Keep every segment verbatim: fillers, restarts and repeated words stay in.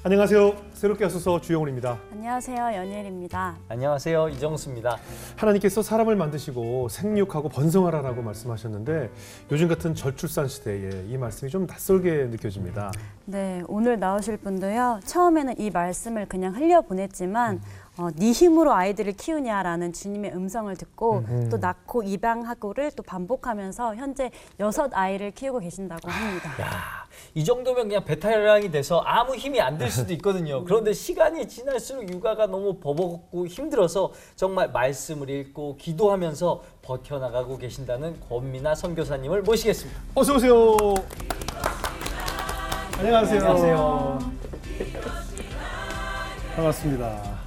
안녕하세요. 새롭게 하소서 주영훈입니다. 안녕하세요. 연예일입니다. 안녕하세요. 이정수입니다. 하나님께서 사람을 만드시고 생육하고 번성하라라고 말씀하셨는데 요즘 같은 저출산 시대에 이 말씀이 좀 낯설게 느껴집니다. 네, 오늘 나오실 분도요. 처음에는 이 말씀을 그냥 흘려보냈지만 어, 네 힘으로 아이들을 키우냐라는 주님의 음성을 듣고 음흠. 또 낳고 입양하고를 또 반복하면서 현재 여섯 아이를 키우고 계신다고 합니다. 야, 이 정도면 그냥 베테랑이 돼서 아무 힘이 안 들 수도 있거든요. 그런데 시간이 지날수록 육아가 너무 버벅고 힘들어서 정말 말씀을 읽고 기도하면서 버텨나가고 계신다는 권미나 선교사님을 모시겠습니다. 어서 오세요. 안녕하세요. 안녕하세요. 반갑습니다.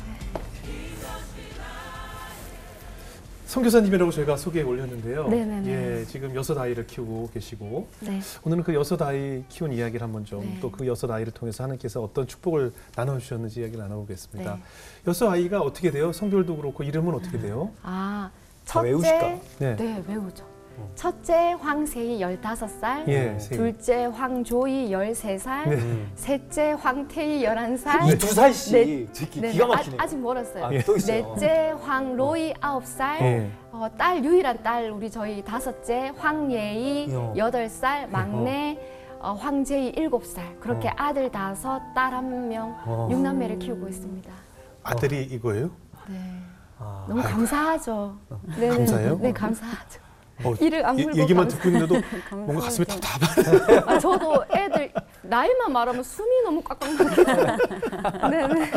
선교사님이라고 저희가 소개에 올렸는데요. 네네네. 예, 지금 여섯 아이를 키우고 계시고 네. 오늘은 그 여섯 아이 키운 이야기를 한번 좀 네. 또 그 여섯 아이를 통해서 하나님께서 어떤 축복을 나눠주셨는지 이야기를 나눠보겠습니다. 네. 여섯 아이가 어떻게 돼요? 성별도 그렇고 이름은 어떻게 돼요? 아, 다 첫째, 외우실까? 네. 네, 외우죠. 첫째 황세희 열다섯 살, 예, 둘째 황조이 열세 살, 네. 셋째 황태희 열한 살, 이 두 살씩 네. 특히 네, 기가 네, 막히네요. 아, 아직 멀었어요. 아, 또 있어요. 넷째 황로이 아홉 살, 예. 어, 딸 유일한 딸 우리 저희 다섯째 황예희 어. 여덟 살, 막내 어, 황재희 일곱 살. 그렇게 어. 아들 다섯, 딸 한 명, 어. 육남매를 키우고 있습니다. 아들이 이거예요? 네. 아. 너무 감사하죠. 네, 감사해요? 네, 감사하죠. 어, 이를 안 이- 물고 얘기만 감사- 듣고 있는데도 뭔가 가슴이 답답하네. 아, 저도 애들 나이만 말하면 숨이 너무 꽉꽉 막혀요. 네네.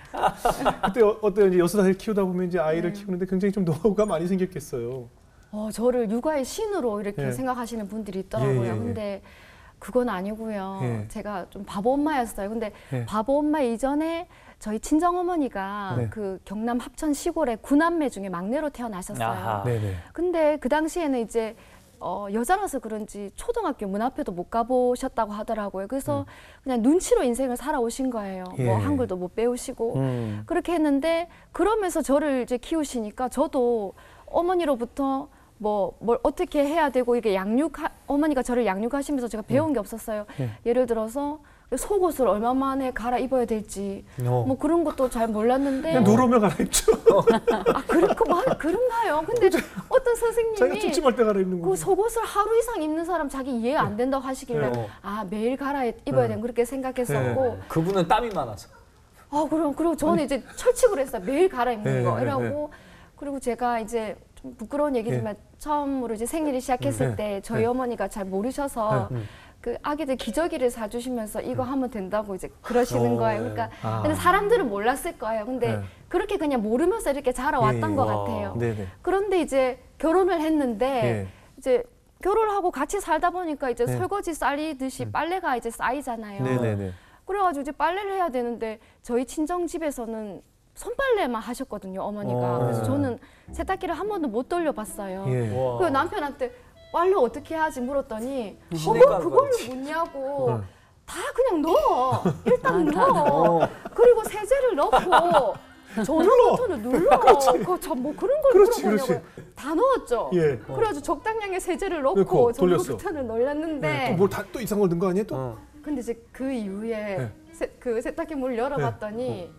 그때 어, 어때요? 이제 여섯 아이를 키우다 보면 이제 아이를 네. 키우는데 굉장히 좀 노하우가 많이 생겼겠어요. 어, 저를 육아의 신으로 이렇게 예. 생각하시는 분들이 있더라고요. 예, 예, 예. 근데 그건 아니고요. 예. 제가 좀 바보 엄마였어요. 근데 예. 바보 엄마 이전에 저희 친정 어머니가 네. 그 경남 합천 시골의 구남매 중에 막내로 태어나셨어요. 아하. 네네. 근데 그 당시에는 이제 어, 여자라서 그런지 초등학교 문 앞에도 못 가보셨다고 하더라고요. 그래서 그냥 눈치로 인생을 살아오신 거예요. 예. 뭐 한글도 못 배우시고 음. 그렇게 했는데 그러면서 저를 이제 키우시니까 저도 어머니로부터 뭐 뭘 어떻게 해야 되고 이게 양육 어머니가 저를 양육하시면서 제가 배운 게 없었어요. 예. 예를 들어서 속옷을 얼마 만에 갈아입어야 될지 어. 뭐 그런 것도 잘 몰랐는데 그냥 누르면 갈아입죠. 아 그런 그 말 그런가요? 근데 어떤 자기가 선생님이 찜찜할 때 갈아입는 그 거죠. 속옷을 하루 이상 입는 사람 자기 이해 안 된다고 하시길래 네. 아 매일 갈아 입어야 네. 되는 그렇게 생각했었고 네. 그분은 땀이 많아서. 아 그럼 그리고 저는 이제 철칙을 했어요. 매일 갈아입는 네, 거 네, 이라고 네. 그리고 제가 이제 좀 부끄러운 얘기지만 처음으로 이제 생일을 시작했을 네. 때 저희 네. 어머니가 잘 모르셔서 네. 그 아기들 기저귀를 사주시면서 이거 하면 된다고 이제 그러시는 어, 거예요. 그러니까 아. 근데 사람들은 몰랐을 거예요. 근데 네. 그렇게 그냥 모르면서 이렇게 자라왔던 예. 것 와. 같아요. 네네. 그런데 이제 결혼을 했는데 예. 이제 결혼을 하고 같이 살다 보니까 이제 네. 설거지 쌓이듯이 빨래가 이제 쌓이잖아요. 네네네. 그래가지고 이제 빨래를 해야 되는데 저희 친정 집에서는 손빨래만 하셨거든요, 어머니가. 어. 그래서 저는 세탁기를 한 번도 못 돌려봤어요. 예. 와. 그래서 남편한테 빨래 어떻게 하지 물었더니 시댁 어머 가는 그걸 거지. 묻냐고 어. 다 그냥 넣어. 일단 아, 다 넣어. 어. 그리고 세제를 넣고 전원 버튼을 눌러. 그 참 뭐 그런 걸 그렇지, 물어보냐고. 다 넣었죠. 예. 그래가지고 적당량의 세제를 넣고 넣고 전원 돌렸어. 버튼을 눌렀는데 또뭘또 이상한 걸 넣은 거 아니에요? 또? 어. 근데 이제 그 이후에 네. 세, 그 세탁기 문을 열어봤더니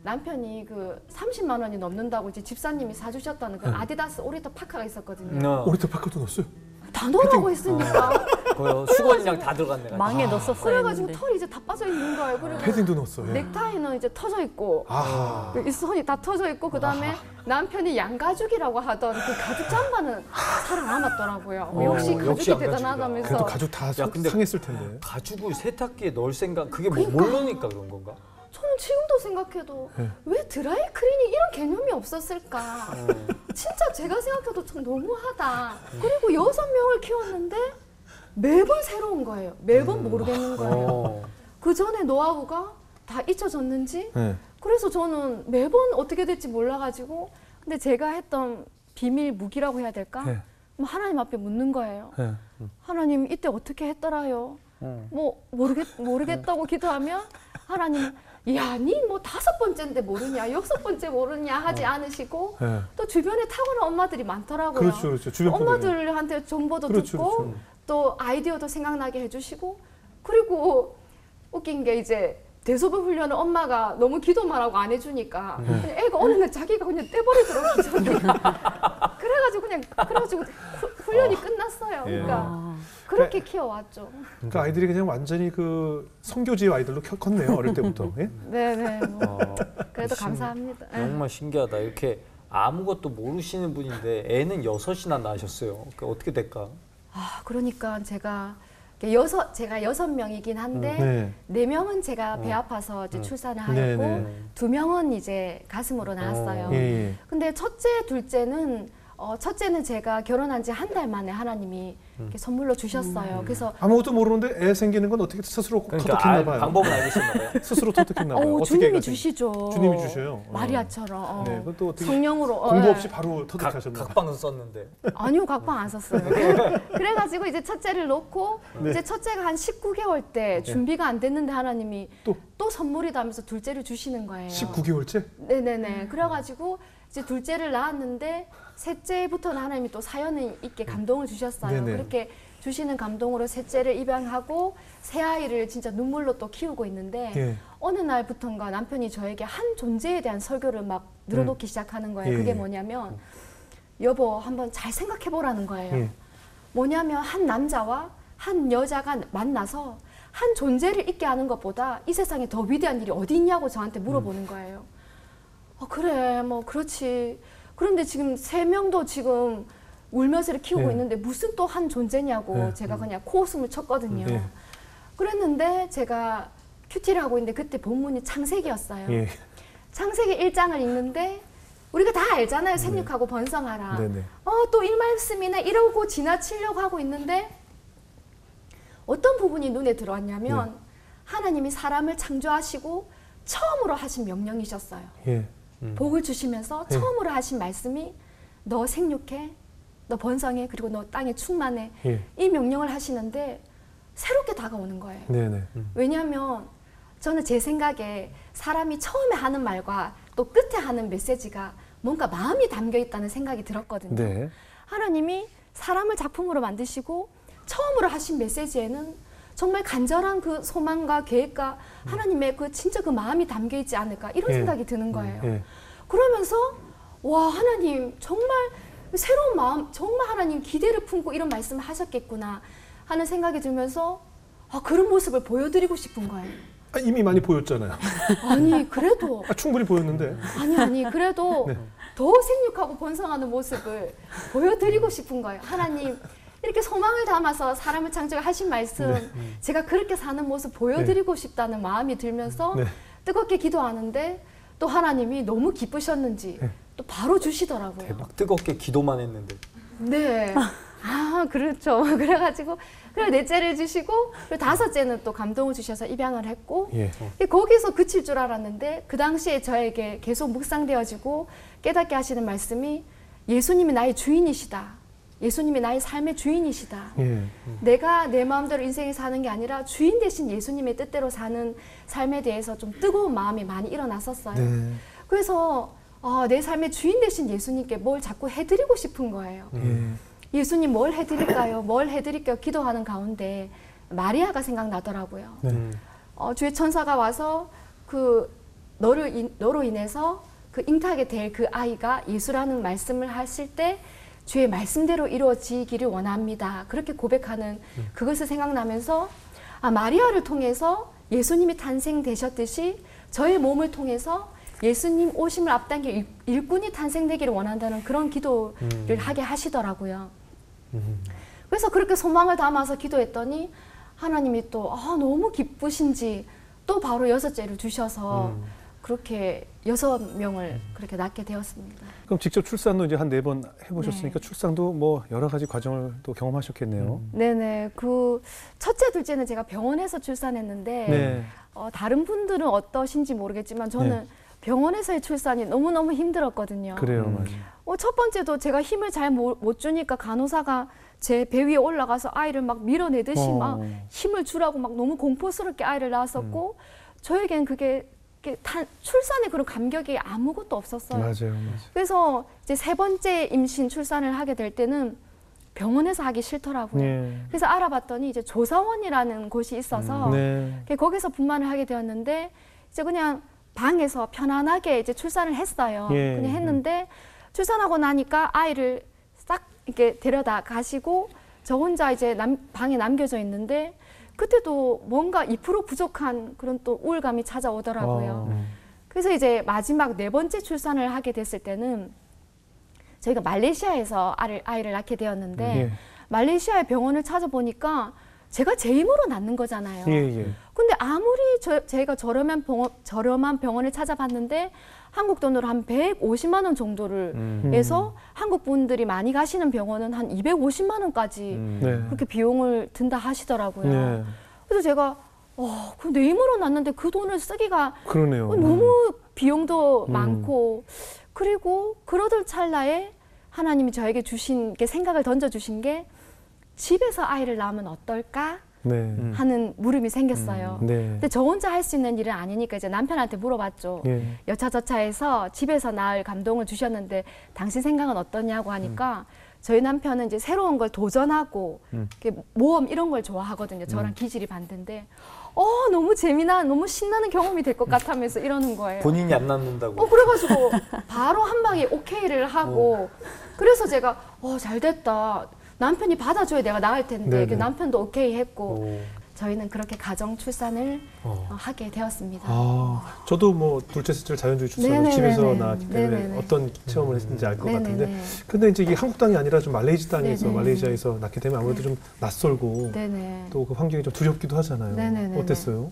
남편이 그 삼십만 원이 넘는다고 이제 집사님이 사주셨다는 그 아디다스 오리터 파카가 있었거든요. 어. 오리터 파카도 넣었어요? 다 넣으라고 했으니까. 그 수건이랑 다 들어갔네. 망에 넣었었어야 그래가지고 했는데. 털이 이제 다 빠져 있는 거예요. 그리고 패딩도 넣었어요. 넥타이는 이제 터져 있고 아. 이 손이 다 터져 있고 그다음에 남편이 양가죽이라고 하던 그 가죽 잠바는 살아남았더라고요. 어, 역시 가죽이 역시 양가죽이다. 대단하다면서. 그래도 가죽 다 소- 근데- 상했을 텐데. 가죽을 세탁기에 넣을 생각 그게 뭐 그러니까. 모르니까 그런 건가? 저는 지금도 생각해도 네. 왜 드라이 클리닝 이런 개념이 없었을까? 어. 진짜 제가 생각해도 참 너무하다. 그리고 여섯 명을 키웠는데 매번 새로운 거예요. 매번 모르겠는 거예요. 어. 그 전에 노하우가 다 잊혀졌는지. 네. 그래서 저는 매번 어떻게 될지 몰라가지고 근데 제가 했던 비밀 무기라고 해야 될까? 네. 뭐 하나님 앞에 묻는 거예요. 네. 하나님 이때 어떻게 했더라요? 어. 뭐 모르겠 모르겠다고 기도하면 하나님 야, 니 뭐 다섯 번째인데 모르냐, 여섯 번째 모르냐 하지 어. 않으시고 네. 또 주변에 타고난 엄마들이 많더라고요. 그렇죠, 그렇죠. 주변 분들이. 엄마들한테 정보도 그렇죠, 듣고 그렇죠. 또 아이디어도 생각나게 해주시고 그리고 웃긴 게 이제 대소변 훈련을 엄마가 너무 기도만 하고 안 해주니까 그냥 애가 어느 날 자기가 그냥 떼버리더라고요. 그래가지고 그냥 그래가지고 후, 훈련이 어. 끝났어요. 예. 그러니까 아. 그렇게 키워왔죠. 그러니까 아이들이 그냥 완전히 그 성교지의 아이들로 컸- 컸네요. 어릴 때부터. 예? 네네. 뭐. 어, 그래도 신- 감사합니다. 예. 정말 신기하다. 이렇게 아무것도 모르시는 분인데 애는 여섯이나 낳으셨어요. 그 어떻게 될까? 아 그러니까 제가 여섯 제가 여섯 명이긴 한데 네. 네 명은 제가 배 어. 아파서 이제 음. 출산을 네, 하였고 네. 두 명은 이제 가슴으로 낳았어요. 어. 예, 예. 근데 첫째, 둘째는 어, 첫째는 제가 결혼한 지 한 달 만에 하나님이 이렇게 선물로 주셨어요. 그래서 아무것도 모르는데 애 생기는 건 어떻게 스스로 그러니까 터득했나 알, 봐요. 방법은 알고 있었나 봐요. 스스로 터득했나 봐요. 어, 어떻게 주님이 애가 생- 주시죠. 주님이 주셔요. 어. 마리아처럼 어. 네, 그건 또 어떻게 성령으로 어, 공부 예. 없이 바로 각, 터득하셨나 봐요. 각방은 썼는데. 아니요, 각방 안 썼어요. 그래가지고 이제 첫째를 놓고 네. 이제 첫째가 한 십구 개월 때 준비가 안 됐는데 하나님이 또? 또 선물이다 하면서 둘째를 주시는 거예요. 십구 개월째? 네네네. 그래가지고 이제 둘째를 낳았는데 셋째부터는 하나님이 또 사연을 있게 감동을 주셨어요. 네네. 그렇게 주시는 감동으로 셋째를 입양하고 새 아이를 진짜 눈물로 또 키우고 있는데 예. 어느 날부턴가 남편이 저에게 한 존재에 대한 설교를 막 늘어놓기 시작하는 거예요. 예. 그게 뭐냐면 여보 한번 잘 생각해 보라는 거예요. 예. 뭐냐면 한 남자와 한 여자가 만나서 한 존재를 있게 하는 것보다 이 세상에 더 위대한 일이 어디 있냐고 저한테 물어보는 거예요. 어, 그래 뭐 그렇지. 그런데 지금 세 명도 지금 울면서 이렇게 키우고 예. 있는데 무슨 또 한 존재냐고 예. 제가 그냥 코웃음을 쳤거든요. 예. 그랬는데 제가 큐티를 하고 있는데 그때 본문이 창세기였어요. 예. 창세기 일 장을 읽는데 우리가 다 알잖아요. 생육하고 번성하라. 네네. 어, 또 일 말씀이나 이러고 지나치려고 하고 있는데 어떤 부분이 눈에 들어왔냐면 네. 하나님이 사람을 창조하시고 처음으로 하신 명령이셨어요. 예. 복을 주시면서 네. 처음으로 하신 말씀이 너 생육해, 너 번성해, 그리고 너 땅에 충만해. 예. 이 명령을 하시는데 새롭게 다가오는 거예요. 네네. 왜냐하면 저는 제 생각에 사람이 처음에 하는 말과 또 끝에 하는 메시지가 뭔가 마음이 담겨 있다는 생각이 들었거든요. 네. 하나님이 사람을 작품으로 만드시고 처음으로 하신 메시지에는 정말 간절한 그 소망과 계획과 하나님의 그 진짜 그 마음이 담겨 있지 않을까 이런 예. 생각이 드는 거예요. 예. 그러면서 와 하나님 정말 새로운 마음 정말 하나님 기대를 품고 이런 말씀을 하셨겠구나 하는 생각이 들면서 아, 그런 모습을 보여드리고 싶은 거예요. 아, 이미 많이 보였잖아요. 아니 그래도 아, 충분히 보였는데. 아니 아니 그래도 네. 더 생육하고 번성하는 모습을 보여드리고 싶은 거예요. 하나님 이렇게 소망을 담아서 사람을 창조하신 말씀 네. 제가 그렇게 사는 모습 보여드리고 싶다는 마음이 들면서 네. 뜨겁게 기도하는데 또 하나님이 너무 기쁘셨는지 네. 또 바로 주시더라고요. 대박 뜨겁게 기도만 했는데. 네. 아, 그렇죠. 그래가지고, 그리고 넷째를 주시고, 그리고 다섯째는 또 감동을 주셔서 입양을 했고, 예. 거기서 그칠 줄 알았는데, 그 당시에 저에게 계속 묵상되어지고, 깨닫게 하시는 말씀이 예수님이 나의 주인이시다. 예수님이 나의 삶의 주인이시다. 예. 내가 내 마음대로 인생을 사는 게 아니라 주인 대신 예수님의 뜻대로 사는 삶에 대해서 좀 뜨거운 마음이 많이 일어났었어요. 네. 그래서 아, 내 삶의 주인 대신 예수님께 뭘 자꾸 해드리고 싶은 거예요. 예. 예수님 뭘 해드릴까요? 뭘 해드릴까요? 기도하는 가운데 마리아가 생각나더라고요. 네. 어, 주의 천사가 와서 그 너를 인, 너로 인해서 그 잉타하게 될 그 아이가 예수라는 말씀을 하실 때 주의 말씀대로 이루어지기를 원합니다. 그렇게 고백하는 그것을 생각나면서 아, 마리아를 통해서 예수님이 탄생되셨듯이 저의 몸을 통해서 예수님 오심을 앞당길 일- 일꾼이 탄생되기를 원한다는 그런 기도를 음. 하게 하시더라고요. 음. 그래서 그렇게 소망을 담아서 기도했더니 하나님이 또 아, 너무 기쁘신지 또 바로 여섯째를 주셔서 음. 그렇게 여섯 명을 그렇게 낳게 되었습니다. 그럼 직접 출산도 이제 한 네 번 해보셨으니까 네. 출산도 뭐 여러 가지 과정을 또 경험하셨겠네요. 네네. 그 첫째, 둘째는 제가 병원에서 출산했는데 네. 어, 다른 분들은 어떠신지 모르겠지만 저는 네. 병원에서의 출산이 너무너무 힘들었거든요. 그래요, 음. 맞아요. 어, 첫 번째도 제가 힘을 잘 못 주니까 간호사가 제 배 위에 올라가서 아이를 막 밀어내듯이 어. 막 힘을 주라고 막 너무 공포스럽게 아이를 낳았었고 저에겐 그게, 그게 탄, 출산의 그런 감격이 아무것도 없었어요. 맞아요, 맞아요. 그래서 이제 세 번째 임신 출산을 하게 될 때는 병원에서 하기 싫더라고요. 예. 그래서 알아봤더니 이제 조사원이라는 곳이 있어서 네. 거기서 분만을 하게 되었는데 이제 그냥 방에서 편안하게 이제 출산을 했어요. 예. 그냥 했는데 출산하고 나니까 아이를 싹 이렇게 데려다 가시고 저 혼자 이제 남, 방에 남겨져 있는데 그때도 뭔가 이 퍼센트 부족한 그런 또 우울감이 찾아오더라고요. 아. 그래서 이제 마지막 네 번째 출산을 하게 됐을 때는 저희가 말레이시아에서 아이를, 아이를 낳게 되었는데 예. 말레이시아의 병원을 찾아보니까 제가 제 힘으로 낳는 거잖아요. 예, 예. 근데 아무리 저, 제가 저렴한 병원, 저렴한 병원을 찾아봤는데 한국 돈으로 한 백오십만 원 정도를 음. 해서 한국 분들이 많이 가시는 병원은 한 이백오십만 원까지 네. 그렇게 비용을 든다 하시더라고요. 네. 그래서 제가 어, 그 내 힘으로 낳는데 그 돈을 쓰기가 그러네요. 너무 비용도 음. 많고 그리고 그러던 찰나에 하나님이 저에게 주신 게 생각을 던져주신 게 집에서 아이를 낳으면 어떨까 네. 하는 물음이 생겼어요. 네. 근데 저 혼자 할 수 있는 일은 아니니까 이제 남편한테 물어봤죠. 예. 여차저차해서 집에서 낳을 감동을 주셨는데 당신 생각은 어떠냐고 하니까 저희 남편은 이제 새로운 걸 도전하고 음. 이렇게 모험 이런 걸 좋아하거든요. 저랑 기질이 반대인데 어 너무 재미난 너무 신나는 경험이 될 것 같다면서 이러는 거예요. 본인이 안 낳는다고. 어 그래가지고 바로 한 방에 오케이를 하고 그래서 제가 어 잘됐다. 남편이 받아줘야 내가 나을 텐데 네네. 남편도 오케이 했고 오. 저희는 그렇게 가정 출산을 어. 어, 하게 되었습니다. 아, 저도 뭐 둘째 셋째를 자연주의 출산을 네네네네. 집에서 낳았기 때문에 네네네. 어떤 체험을 했는지 알 것 네네네. 같은데, 근데 이제 이게 한국 땅이 아니라 좀 말레이시 땅에서 네네. 말레이시아에서 낳게 되면 아무래도 좀 낯설고 네네. 또 그 환경이 좀 두렵기도 하잖아요. 네네네네. 어땠어요?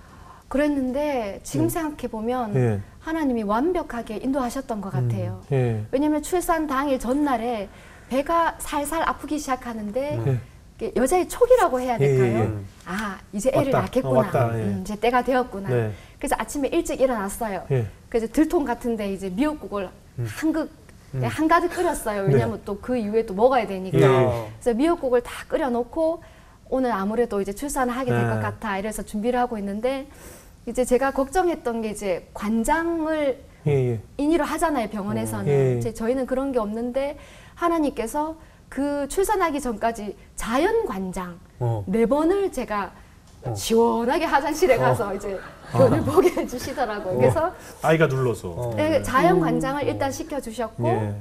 그랬는데 지금 음. 생각해 보면 예, 하나님이 완벽하게 인도하셨던 것 같아요. 예, 왜냐하면 출산 당일 전날에 배가 살살 아프기 시작하는데 예. 이게 여자의 촉이라고 해야 예, 될까요? 예, 예. 아 이제 애를 왔다. 낳겠구나. 어, 왔다, 예. 음, 이제 때가 되었구나. 네, 그래서 아침에 일찍 일어났어요. 예, 그래서 들통 같은데 이제 미역국을 음. 한극 음. 한가득 끓였어요. 왜냐하면 또 그 이후에 또 먹어야 되니까. 예. 그래서 미역국을 다 끓여놓고 오늘 아무래도 이제 출산을 하게 될 것 네. 같아. 이래서 준비를 하고 있는데 이제 제가 걱정했던 게 이제 관장을 예, 예. 인의로 하잖아요, 병원에서는. 예. 이제 저희는 그런 게 없는데 하나님께서 그 출산하기 전까지 자연 관장 어. 네 번을 제가 어. 시원하게 화장실에 가서 이제 변을 보게 해주시더라고요. 그래서 아이가 눌러서. 어. 네, 자연 관장을 일단 시켜주셨고 예.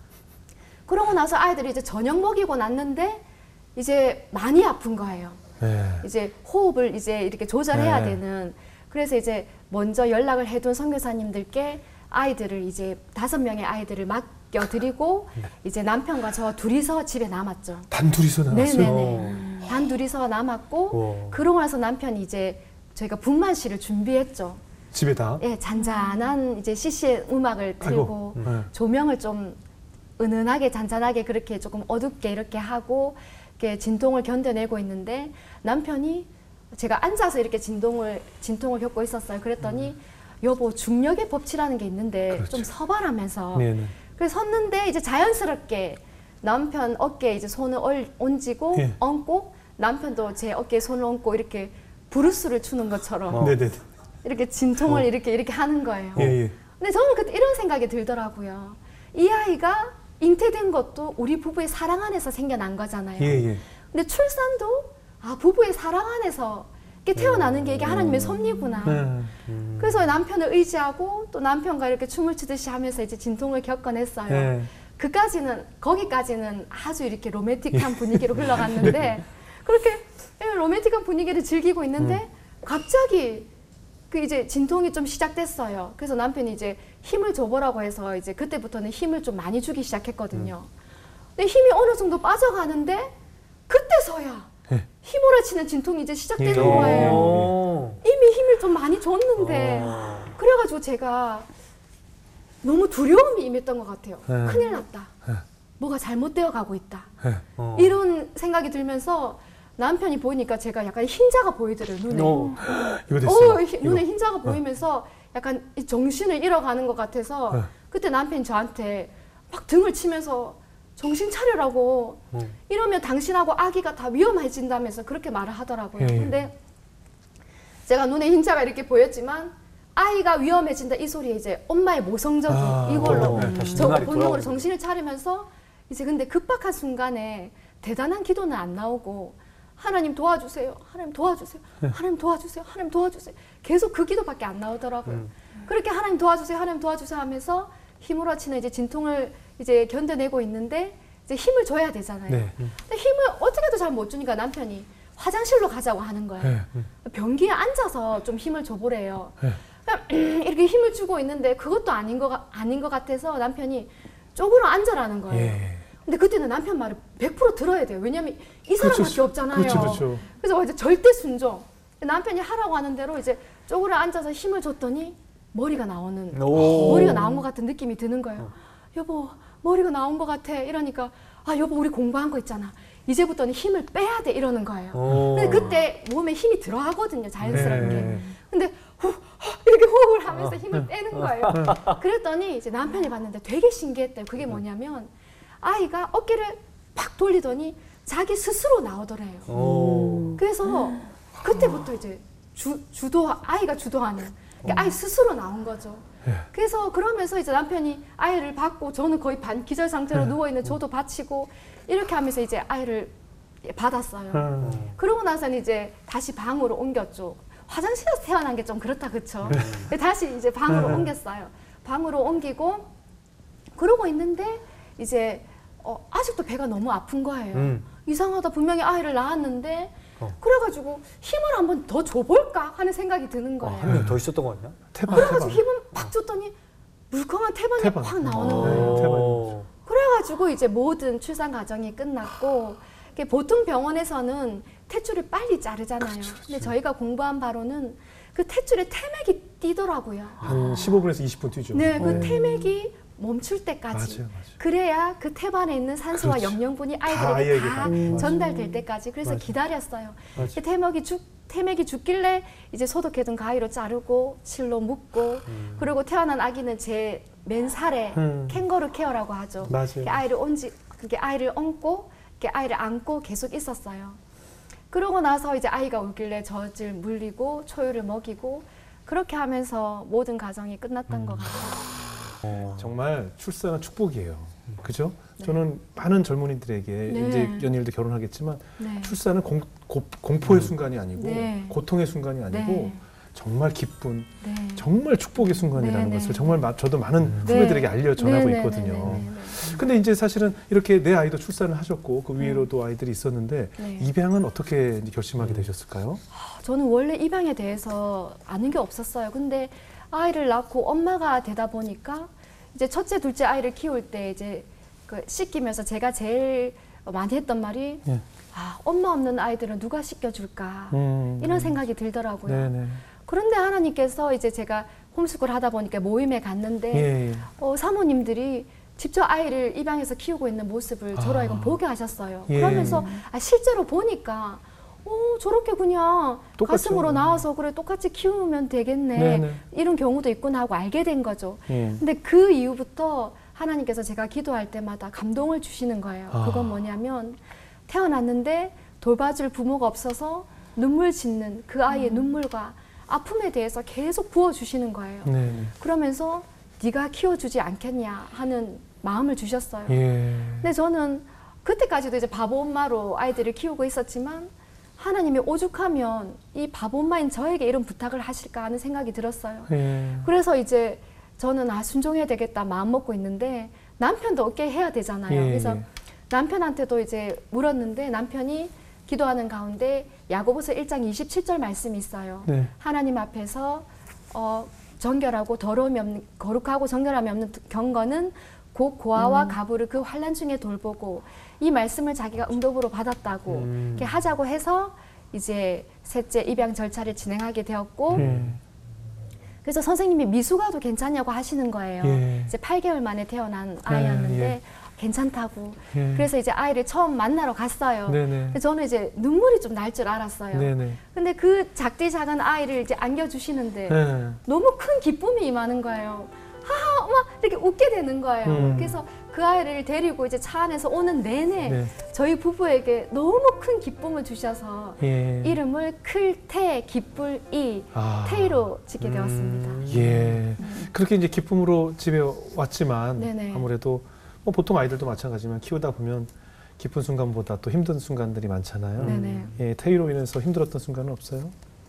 그러고 나서 아이들이 이제 저녁 먹이고 났는데 이제 많이 아픈 거예요. 예. 이제 호흡을 이제 이렇게 조절해야 네. 되는. 그래서 이제 먼저 연락을 해둔 선교사님들께 아이들을 이제 다섯 명의 아이들을 맡겨드리고 네. 이제 남편과 저 둘이서 집에 남았죠. 단 둘이서 나왔어요. 네네네. 단 둘이서 남았고 오. 그러고 나서 남편이 이제 저희가 분만실을 준비했죠. 집에다. 예, 잔잔한 이제 씨씨의 음악을 틀고 아이고. 예. 조명을 좀 은은하게 잔잔하게 그렇게 조금 어둡게 이렇게 하고 이렇게 진통을 견뎌내고 있는데 남편이 제가 앉아서 이렇게 진동을 진통을 겪고 있었어요. 그랬더니 여보 중력의 법칙이라는 게 있는데 음. 그렇죠. 좀 서봐라면서 네네. 그래서 섰는데 이제 자연스럽게 남편 어깨에 이제 손을 얼, 얹고 예. 얹고 남편도 제 어깨에 손을 얹고 이렇게 브루스를 추는 것처럼 어. 네네. 이렇게 진통을 어. 이렇게 이렇게 하는 거예요. 예, 예. 근데 저는 그때 이런 생각이 들더라고요. 이 아이가 잉태된 것도 우리 부부의 사랑 안에서 생겨난 거잖아요. 예, 예. 근데 출산도 아 부부의 사랑 안에서 이렇게 태어나는 게 이게 하나님의 섭리구나. 네. 그래서 남편을 의지하고 또 남편과 이렇게 춤을 추듯이 하면서 이제 진통을 겪어냈어요. 예. 그까지는 거기까지는 아주 이렇게 로맨틱한 분위기로 흘러갔는데 그렇게 로맨틱한 분위기를 즐기고 있는데 갑자기 그 이제 진통이 좀 시작됐어요. 그래서 남편이 이제 힘을 줘보라고 해서 이제 그때부터는 힘을 좀 많이 주기 시작했거든요. 근데 힘이 어느 정도 빠져가는데 그때서야 예. 휘몰아치는 진통이 이제 시작되는 예. 거예요. 오. 이미 힘을 좀 많이 줬는데 어. 그래가지고 제가 너무 두려움이 임했던 것 같아요. 네. 큰일 났다. 네. 뭐가 잘못되어 가고 있다. 예. 어. 이런 생각이 들면서 남편이 보니까 제가 약간 흰자가 보이더래요. 눈에. 어. 이거 됐어요. 어, 히- 이거. 눈에 흰자가 보이면서 약간 이 정신을 잃어가는 것 같아서 네. 그때 남편이 저한테 막 등을 치면서 정신 차려라고 음. 이러면 당신하고 아기가 다 위험해진다면서 그렇게 말을 하더라고요. 예, 예. 근데 제가 눈에 흰자가 이렇게 보였지만 아이가 위험해진다 이 소리에 이제 엄마의 모성적인 아, 이걸로 어, 다시 저 눈알이 본능으로 돌아오는 정신을 차리면서 이제 근데 급박한 순간에 대단한 기도는 안 나오고 하나님 도와주세요. 하나님 도와주세요. 하나님 도와주세요. 하나님 도와주세요. 계속 그 기도밖에 안 나오더라고요. 음. 그렇게 하나님 도와주세요. 하나님 도와주세요 하면서 힘으로 치는 이제 진통을 이제 견뎌내고 있는데 이제 힘을 줘야 되잖아요. 네. 근데 힘을 어떻게도 잘 못 주니까 남편이 화장실로 가자고 하는 거예요. 네. 변기에 앉아서 좀 힘을 줘보래요. 네. 이렇게 힘을 주고 있는데 그것도 아닌 거 아닌 것 같아서 남편이 쪼그려 앉아라는 거예요. 예. 근데 그때는 남편 말을 백 퍼센트 들어야 돼요. 왜냐하면 이 사람밖에 그렇죠. 없잖아요. 그렇죠, 그렇죠. 그래서 이제 절대 순종. 남편이 하라고 하는 대로 이제 쪼그려 앉아서 힘을 줬더니 머리가 나오는 머리가 나온 것 같은 느낌이 드는 거예요. 어. 여보 머리가 나온 것 같아. 이러니까 아 여보 우리 공부한 거 있잖아. 이제부터는 힘을 빼야 돼 이러는 거예요. 오. 근데 그때 몸에 힘이 들어가거든요. 자연스럽게. 네. 근데 후, 후, 이렇게 호흡을 하면서 힘을 빼는 거예요. 그랬더니 이제 남편이 봤는데 되게 신기했대요. 그게 뭐냐면 아이가 어깨를 팍 돌리더니 자기 스스로 나오더래요. 오. 그래서 그때부터 이제 주, 주도 아이가 주도하는 그러니까 아이 스스로 나온 거죠. 그래서 그러면서 이제 남편이 아이를 받고 저는 거의 반 기절 상태로 누워 있는 저도 받치고 이렇게 하면서 이제 아이를 받았어요. 그러고 나서는 이제 다시 방으로 옮겼죠. 화장실에서 태어난 게 좀 그렇다 그쵸? 다시 이제 방으로 옮겼어요. 방으로 옮기고 그러고 있는데 이제 어, 아직도 배가 너무 아픈 거예요. 음. 이상하다 분명히 아이를 낳았는데 어. 그래가지고 힘을 한번 더 줘볼까 하는 생각이 드는 거예요. 어, 한 명 더 있었던 거 아니야? 태반, 그래가지고 태반. 힘을 팍 줬더니 물컹한 태반이 태반. 확 나오는 오. 거예요. 태반이죠. 그래가지고 이제 모든 출산 과정이 끝났고 보통 병원에서는 탯줄을 빨리 자르잖아요. 그렇죠, 그렇죠. 근데 저희가 공부한 바로는 그 탯줄에 태맥이 뛰더라고요. 한 십오 분에서 이십 분 뛰죠. 네, 그 네. 태맥이 멈출 때까지. 맞아요, 맞아요. 그래야 그 태반에 있는 산소와 그렇죠. 영양분이 아이들에게 다, 아이에게 다 다. 전달될 때까지. 그래서 맞아요. 기다렸어요. 맞아요. 태맥이 죽 태맥이 죽길래 이제 소독해둔 가위로 자르고 실로 묶고 음. 그리고 태어난 아기는 제 맨살에 음. 캥거루 케어라고 하죠. 맞아요. 아이를 얹지, 아이를 얹고 아이를 안고 계속 있었어요. 그러고 나서 이제 아이가 울길래 젖을 물리고 초유를 먹이고 그렇게 하면서 모든 과정이 끝났던 음. 것 같아요. 어, 정말 출산은 축복이에요. 그죠? 네. 저는 많은 젊은이들에게 네. 이제 연인들도 결혼하겠지만 네. 출산은 공, 고, 공포의 음. 순간이 아니고 네. 고통의 순간이 아니고 네. 정말 기쁜 네. 정말 정말 축복의 순간이라는 네. 것을 정말 마, 저도 많은 네. 후배들에게 알려 전하고 네. 있거든요. 네. 네. 네. 근데 이제 사실은 이렇게 내 아이도 출산을 하셨고 그 위로도 아이들이 있었는데 네. 입양은 어떻게 이제 결심하게 되셨을까요? 저는 원래 입양에 대해서 아는 게 없었어요. 근데 아이를 낳고 엄마가 되다 보니까 이제 첫째, 둘째 아이를 키울 때 이제 그 씻기면서 제가 제일 많이 했던 말이 예. 아, 엄마 없는 아이들은 누가 씻겨줄까 음, 이런 생각이 들더라고요. 네네. 그런데 하나님께서 이제 제가 홈스쿨 하다 보니까 모임에 갔는데 예. 어, 사모님들이 직접 아이를 입양해서 키우고 있는 모습을 저로 하여금 아. 보게 하셨어요. 예. 그러면서 아, 실제로 보니까 어, 저렇게 그냥 똑같죠. 가슴으로 나와서 그래 똑같이 키우면 되겠네. 네네. 이런 경우도 있구나 하고 알게 된 거죠. 예. 근데 그 이후부터 하나님께서 제가 기도할 때마다 감동을 주시는 거예요. 아. 그건 뭐냐면 태어났는데 돌봐줄 부모가 없어서 눈물 짓는 그 아이의 음. 눈물과 아픔에 대해서 계속 부어주시는 거예요. 네네. 그러면서 네가 키워주지 않겠냐 하는 마음을 주셨어요. 예. 근데 저는 그때까지도 이제 바보 엄마로 아이들을 키우고 있었지만 하나님이 오죽하면 이 바보 엄마인 저에게 이런 부탁을 하실까 하는 생각이 들었어요. 예. 그래서 이제 저는 아 순종해야 되겠다 마음 먹고 있는데 남편도 어깨 해야 되잖아요. 예. 그래서 남편한테도 이제 물었는데 남편이 기도하는 가운데 야고보서 일 장 이십칠 절 말씀이 있어요. 네. 하나님 앞에서 어, 정결하고 더러움이 없는 거룩하고 정결함이 없는 경건은 곧 고아와 음. 가부를 그 환난 중에 돌보고 이 말씀을 자기가 응답으로 받았다고 음. 이렇게 하자고 해서 이제 셋째 입양 절차를 진행하게 되었고 예. 그래서 선생님이 미숙아도 괜찮냐고 하시는 거예요. 예. 이제 팔 개월 만에 태어난 아이였는데 예. 괜찮다고. 예. 그래서 이제 아이를 처음 만나러 갔어요. 네네. 저는 이제 눈물이 좀 날 줄 알았어요. 네네. 근데 그 작디 작은 아이를 이제 안겨주시는데 네. 너무 큰 기쁨이 임하는 거예요. 하하, 막 이렇게 웃게 되는 거예요. 음. 그래서 그 아이를 데리고 이제 차 안에서 오는 내내 네. 저희 부부에게 너무 큰 기쁨을 주셔서 예. 이름을 클태 기쁠이 아. 태이로 짓게 음. 되었습니다. 예, 음. 그렇게 이제 기쁨으로 집에 왔지만 네네. 아무래도 뭐 보통 아이들도 마찬가지지만 키우다 보면 기쁜 순간보다 또 힘든 순간들이 많잖아요. 네네. 예, 태희로 인해서 힘들었던 순간은 없어요?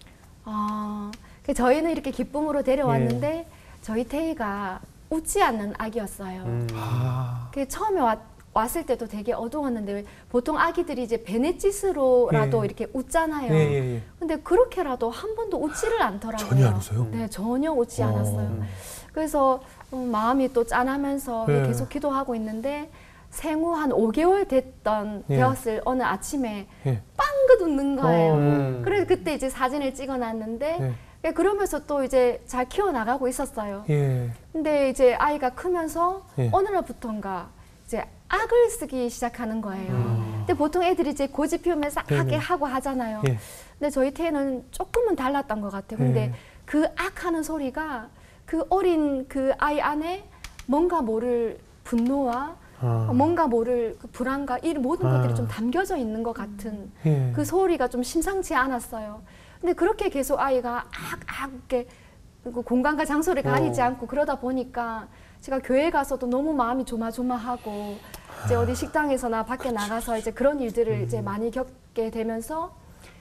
아, 그 저희는 이렇게 기쁨으로 데려왔는데 저희 태희가 웃지 않는 아기였어요. 음. 아, 그 처음에 왔, 왔을 때도 되게 어두웠는데 보통 아기들이 이제 베넷짓으로라도 예. 이렇게 웃잖아요. 예, 예, 예. 근데 그렇게라도 한 번도 웃지를 않더라고요. 전혀 안 웃어요? 네, 전혀 웃지 어. 않았어요. 그래서 어, 마음이 또 짠하면서 예. 계속 기도하고 있는데 생후 한 오 개월 됐던 예. 되었을 어느 아침에 예. 빵긋 웃는 거예요. 어. 음. 그래서 그때 이제 사진을 찍어놨는데 예. 그러면서 또 이제 잘 키워나가고 있었어요. 예. 근데 이제 아이가 크면서 예. 어느 날부턴가 이제 악을 쓰기 시작하는 거예요. 음. 근데 보통 애들이 이제 고집 피우면서 네네. 악하게 하고 하잖아요. 예. 근데 저희 태는 조금은 달랐던 것 같아요. 근데 예. 그 악하는 소리가 그 어린 그 아이 안에 뭔가 모를 분노와 아. 뭔가 모를 그 불안과 이 모든 아. 것들이 좀 담겨져 있는 것 같은 예. 그 소리가 좀 심상치 않았어요. 근데 그렇게 계속 아이가 악악 이렇게 그 공간과 장소를 가리지 어. 않고 그러다 보니까 제가 교회 가서도 너무 마음이 조마조마하고 이제 어디 식당에서나 밖에 나가서 이제 그런 일들을 음. 이제 많이 겪게 되면서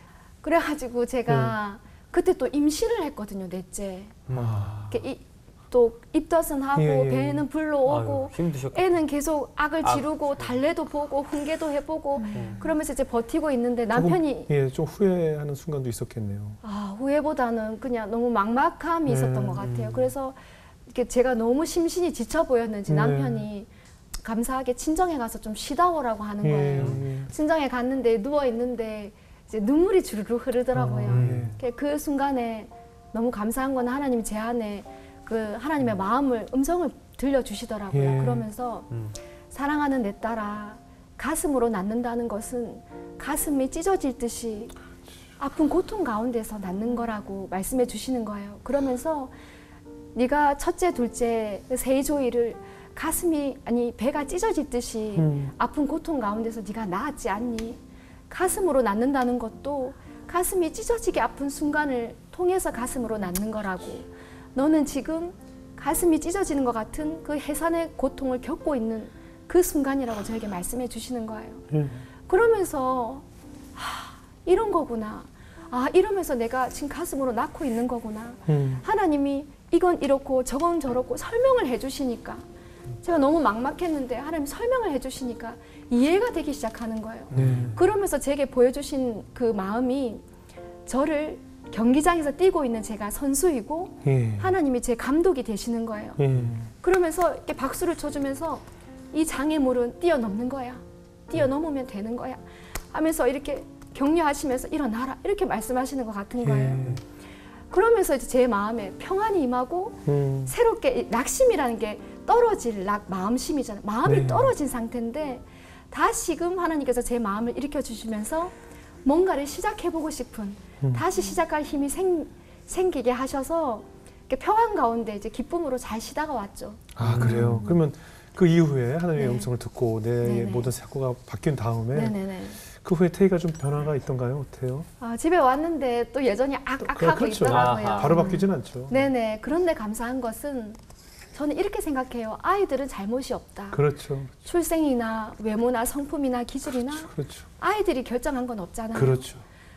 그래가지고 제가 그때 또 임신을 했거든요, 넷째. 아. 이렇게 이, 또 입덧은 하고 예, 예. 배는 불러오고 아유, 힘드셨겠다. 애는 계속 악을 악. 지르고 달래도 보고 훈계도 해보고 음. 그러면서 이제 버티고 있는데 조금, 남편이 예, 좀 후회하는 순간도 있었겠네요. 아, 후회보다는 그냥 너무 막막함이 네. 있었던 것 같아요. 그래서 이렇게 제가 너무 심신이 지쳐 보였는지 네. 남편이 감사하게 친정에 가서 좀 쉬다 오라고 하는 거예요. 예. 친정에 갔는데 누워 있는데 이제 눈물이 주르르 흐르더라고요. 아, 예. 그- 그 순간에 너무 감사한 건 하나님이 제 안에 그 하나님의 마음을 음성을 들려주시더라고요. 예. 그러면서 음. 사랑하는 내 딸아, 가슴으로 낳는다는 것은 가슴이 찢어질 듯이 아픈 고통 가운데서 낳는 거라고 말씀해 주시는 거예요. 그러면서 네가 첫째, 둘째, 세이조이를 가슴이 아니 배가 찢어질 듯이 음. 아픈 고통 가운데서 네가 낳았지 않니? 가슴으로 낳는다는 것도 가슴이 찢어지게 아픈 순간을 통해서 가슴으로 낳는 거라고. 너는 지금 가슴이 찢어지는 것 같은 그 해산의 고통을 겪고 있는 그 순간이라고 저에게 말씀해 주시는 거예요. 예. 그러면서 하, 이런 거구나. 아, 이러면서 내가 지금 가슴으로 낳고 있는 거구나. 음. 하나님이 이건 이렇고 저건 저렇고 설명을 해주시니까 제가 너무 막막했는데 하나님 설명을 해주시니까 이해가 되기 시작하는 거예요. 네. 그러면서 제게 보여주신 그 마음이 저를 경기장에서 뛰고 있는 제가 선수이고 예. 하나님이 제 감독이 되시는 거예요. 예. 그러면서 이렇게 박수를 쳐주면서 이 장애물은 뛰어넘는 거야. 뛰어넘으면 되는 거야. 하면서 이렇게 격려하시면서 일어나라. 이렇게 말씀하시는 것 같은 거예요. 예. 그러면서 이제 제 마음에 평안이 임하고 음. 새롭게 이 낙심이라는 게 떨어질 낙, 마음심이잖아요. 마음이 네. 떨어진 상태인데 다시금 하나님께서 제 마음을 일으켜 주시면서 뭔가를 시작해보고 싶은 음. 다시 시작할 힘이 생, 생기게 하셔서 이렇게 평안 가운데 이제 기쁨으로 잘 쉬다가 왔죠. 아, 그래요. 그러면 그 이후에 하나님의 네. 음성을 듣고 내 네네. 모든 사고가 바뀐 다음에 네네네. 그 후에 태희가 좀 변화가 있던가요? 어때요? 아, 집에 왔는데 또 여전히 악악하고 그렇죠. 있더라고요. 아하. 바로 바뀌진 않죠. 네네. 그런데 감사한 것은 저는 이렇게 생각해요. 아이들은 잘못이 없다. 그렇죠. 출생이나 외모나 성품이나 기질이나 그렇죠. 아이들이 결정한 건 없잖아요. 그렇죠.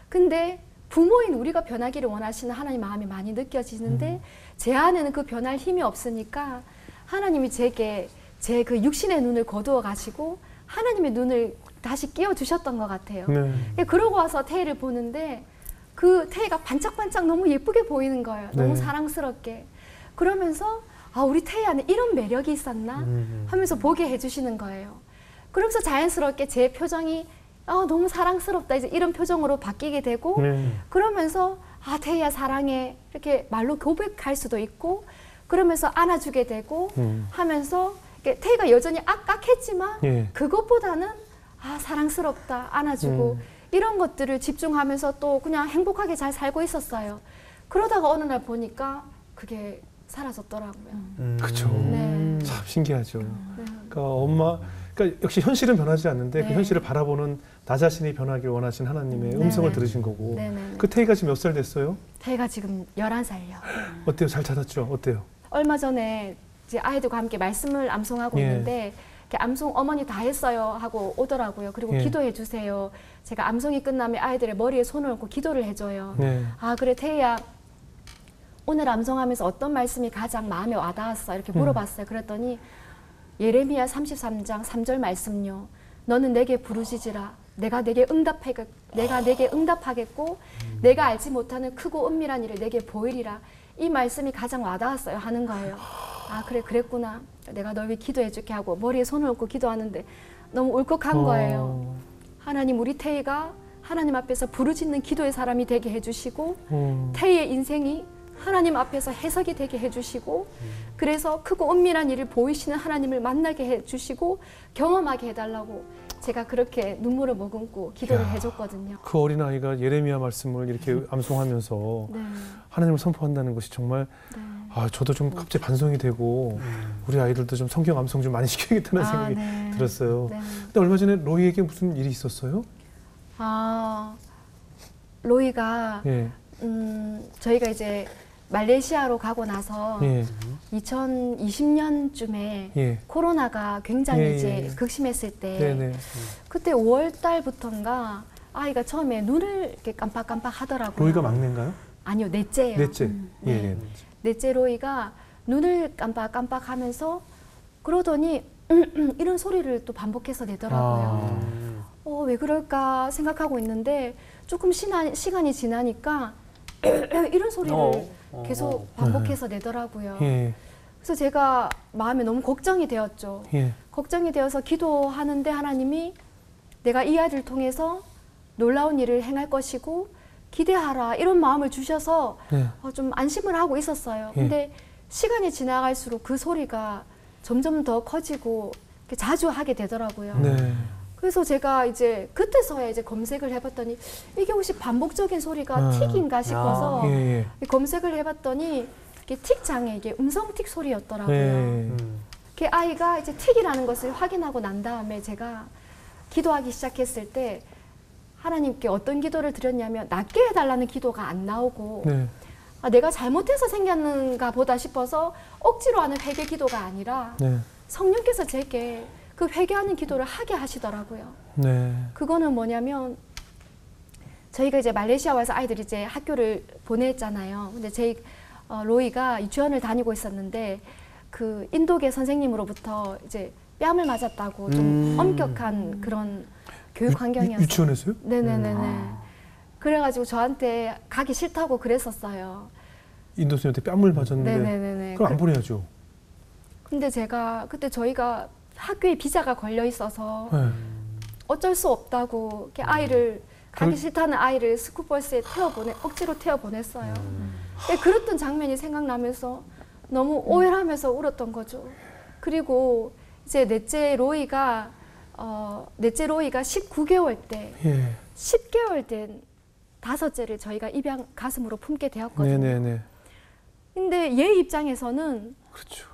근데 부모인 우리가 변하기를 원하시는 하나님 마음이 많이 느껴지는데 음. 제 안에는 그 변할 힘이 없으니까 하나님이 제게 제 그 육신의 눈을 거두어 가시고 하나님의 눈을 다시 끼워 주셨던 것 같아요. 네. 그러고 와서 태희를 보는데 그 태희가 반짝반짝 너무 예쁘게 보이는 거예요. 너무 네. 사랑스럽게. 그러면서 아, 우리 태희 안에 이런 매력이 있었나 음. 하면서 보게 해주시는 거예요. 그러면서 자연스럽게 제 표정이 아, 너무 사랑스럽다 이제 이런 표정으로 바뀌게 되고 네. 그러면서 아, 태희야 사랑해 이렇게 말로 고백할 수도 있고 그러면서 안아주게 되고 음. 하면서 이렇게 태희가 여전히 악악했지만 예. 그것보다는 아, 사랑스럽다 안아주고 음. 이런 것들을 집중하면서 또 그냥 행복하게 잘 살고 있었어요. 그러다가 어느 날 보니까 그게 사라졌더라고요. 음. 그렇죠. 네. 참 신기하죠. 네. 그러니까 엄마, 그러니까 역시 현실은 변하지 않는데 그 네. 현실을 바라보는 나 자신이 변하길 원하신 하나님의 네. 음성을 네. 들으신 거고. 네네. 그 태희가 지금 몇 살 됐어요? 태희가 지금 열한 살이요. 어때요? 잘 찾았죠? 어때요? 얼마 전에 이제 아이들과 함께 말씀을 암송하고 예. 있는데 이렇게 암송 어머니 다 했어요 하고 오더라고요. 그리고 예. 기도해 주세요. 제가 암송이 끝나면 아이들의 머리에 손을 얹고 기도를 해줘요. 네. 아 그래 태희야 오늘 암송하면서 어떤 말씀이 가장 마음에 와닿았어? 이렇게 물어봤어요. 그랬더니 예레미야 삼십삼 장 삼 절 말씀요. 너는 내게 부르짖으라. 내가 내게 응답하겠, 내가 내게 응답하겠고 음. 내가 알지 못하는 크고 은밀한 일을 내게 보이리라. 이 말씀이 가장 와닿았어요 하는 거예요. 아 그래 그랬구나. 내가 널 위해 기도해 줄게 하고 머리에 손을 얹고 기도하는데 너무 울컥한 어. 거예요. 하나님 우리 태희가 하나님 앞에서 부르짖는 기도의 사람이 되게 해주시고 음. 태희의 인생이 하나님 앞에서 해석이 되게 해주시고 그래서 크고 은밀한 일을 보이시는 하나님을 만나게 해주시고 경험하게 해달라고 제가 그렇게 눈물을 머금고 기도를 야. 해줬거든요. 그 어린아이가 예레미야 말씀을 이렇게 암송하면서 네. 하나님을 선포한다는 것이 정말 네. 아 저도 좀 갑자기 반성이 되고 우리 아이들도 좀 성경 암송 좀 많이 시켜야겠다는 아, 생각이 네. 들었어요. 네. 근데 얼마 전에 로이에게 무슨 일이 있었어요? 아 로이가 예. 음, 저희가 이제 말레이시아로 가고 나서 예. 이천이십 년쯤에 예. 코로나가 굉장히 예, 이제 예. 극심했을 때 네네. 그때 오월 달부터인가 아이가 처음에 눈을 이렇게 깜빡깜빡 하더라고요. 로이가 막내인가요? 아니요, 넷째예요. 넷째. 음, 예. 네. 예. 넷째 로이가 눈을 깜빡깜빡 하면서 그러더니 음, 음, 이런 소리를 또 반복해서 내더라고요. 아. 어, 왜 그럴까 생각하고 있는데 조금 시나, 시간이 지나니까 이런 소리를 어, 어, 계속 어. 반복해서 내더라고요. 예. 그래서 제가 마음에 너무 걱정이 되었죠. 예. 걱정이 되어서 기도하는데 하나님이 내가 이 아이를 통해서 놀라운 일을 행할 것이고 기대하라 이런 마음을 주셔서 네. 어, 좀 안심을 하고 있었어요. 예. 근데 시간이 지나갈수록 그 소리가 점점 더 커지고 이렇게 자주 하게 되더라고요. 네. 그래서 제가 이제 그때서야 이제 검색을 해봤더니 이게 혹시 반복적인 소리가 아. 틱인가 싶어서 예. 예. 검색을 해봤더니 이게 틱 장애, 이게 음성 틱 소리였더라고요. 예. 그 아이가 이제 틱이라는 것을 확인하고 난 다음에 제가 기도하기 시작했을 때 하나님께 어떤 기도를 드렸냐면 낫게 해달라는 기도가 안 나오고 네. 아, 내가 잘못해서 생겼는가 보다 싶어서 억지로 하는 회개 기도가 아니라 네. 성령께서 제게 그 회개하는 기도를 하게 하시더라고요. 네. 그거는 뭐냐면 저희가 이제 말레이시아 와서 아이들이 이제 학교를 보냈잖아요. 근데 제 어, 로이가 유치원을 다니고 있었는데 그 인도계 선생님으로부터 이제 뺨을 맞았다고 좀 음. 엄격한 그런 교육 환경이었어요. 유치원에서요? 네네네네. 그래가지고 저한테 가기 싫다고 그랬었어요. 인도 선생님한테 뺨을 맞았는데 네네네네. 그럼 안 보내야죠. 근데 제가 그때 저희가 학교에 비자가 걸려 있어서 네. 어쩔 수 없다고 이렇게 아이를 가기 그- 싫다는 아이를 스쿨버스에 태워 보내 억지로 태워 보냈어요. 근데 그랬던 장면이 생각나면서 너무 오열하면서 울었던 거죠. 그리고 이제 넷째 로이가 어, 넷째 로이가 십구 개월 때 예. 십 개월 된 다섯째를 저희가 입양 가슴으로 품게 되었거든요. 네네네. 근데 얘 입장에서는 그렇죠.